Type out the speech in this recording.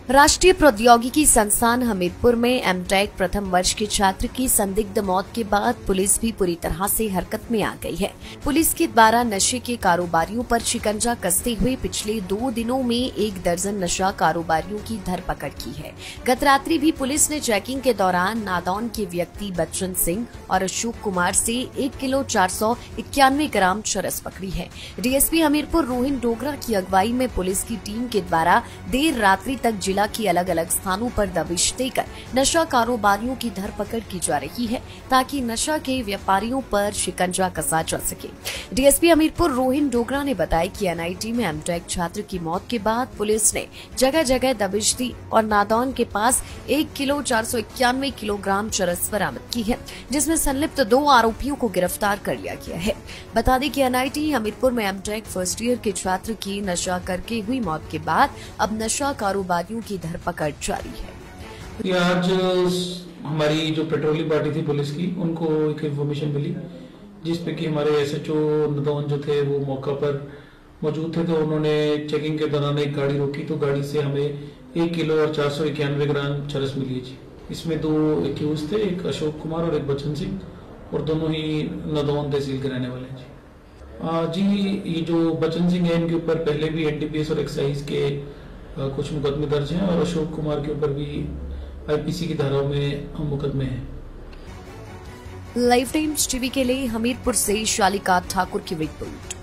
राष्ट्रीय प्रौद्योगिकी संस्थान हमीरपुर में एमटेक प्रथम वर्ष के छात्र की संदिग्ध मौत के बाद पुलिस भी पूरी तरह से हरकत में आ गई है। पुलिस के द्वारा नशे के कारोबारियों पर शिकंजा कसते हुए पिछले 2 दिनों में 1 दर्जन नशा कारोबारियों की धरपकड़ की है। गत रात्रि भी पुलिस ने चेकिंग के दौरान नादौन के व्यक्ति बच्चन सिंह और अशोक कुमार से 1 किलो 491 ग्राम चरस पकड़ी है। डीएसपी हमीरपुर रोहिन डोगरा की अगुवाई में पुलिस की टीम के द्वारा देर रात्रि तक जिला की अलग अलग स्थानों पर दबिश देकर नशा कारोबारियों की धरपकड़ की जा रही है ताकि नशा के व्यापारियों पर शिकंजा कसा जा सके। डीएसपी हमीरपुर रोहिन डोगरा ने बताया कि एनआईटी में एमटेक छात्र की मौत के बाद पुलिस ने जगह जगह दबिश दी और नादौन के पास 1 किलो 491 किलोग्राम चरस बरामद की है, जिसमें संलिप्त 2 आरोपियों को गिरफ्तार कर लिया गया है। बता दें कि एनआईटी हमीरपुर में एमटेक फर्स्ट ईयर के छात्र की नशा करके हुई मौत के बाद अब नशा कारोबारियों की धरपकड़ जारी है। ये आज हमारी जो पेट्रोलिंग पार्टी थी पुलिस की, उनको एक इन्फॉर्मेशन मिली जिसपे कि हमारे एसएचओ नदौन जो थे वो मौका पर मौजूद थे। तो उन्होंने चेकिंग के दौरान एक गाड़ी रोकी तो गाड़ी से हमें 1 किलो और 491 ग्राम चरस मिली जी। इसमें 2 एक्यूज थे, एक अशोक कुमार और एक बच्चन सिंह, और दोनों ही नदौन तहसील के रहने वाले हैं जी। ये जो बच्चन सिंह है इनके ऊपर पहले भी एनडीपीएस और एक्साइज के कुछ मुकदमे दर्ज हैं और अशोक कुमार के ऊपर भी आईपीसी की धाराओं में मुकदमे हैं। लाइव टाइम्स टीवी के लिए हमीरपुर से शालिका ठाकुर की रिपोर्ट।